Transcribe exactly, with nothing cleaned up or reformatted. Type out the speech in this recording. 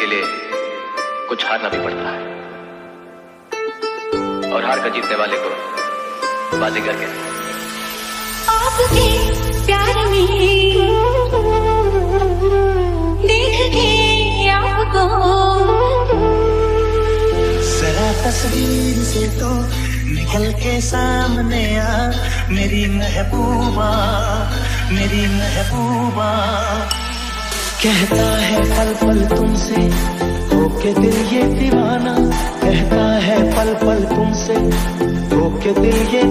के लिए कुछ हारना भी पड़ता है, और हार कर जीतने वाले को बाजीगर कहते हैं। आपके प्यार में देख के आपको जरा तस्वीर से तो निकल के सामने आ, मेरी महबूबा मेरी महबूबा। कहता है पल पल तुमसे होके दिल ये दीवाना, कहता है पल पल तुमसे होके दिल ये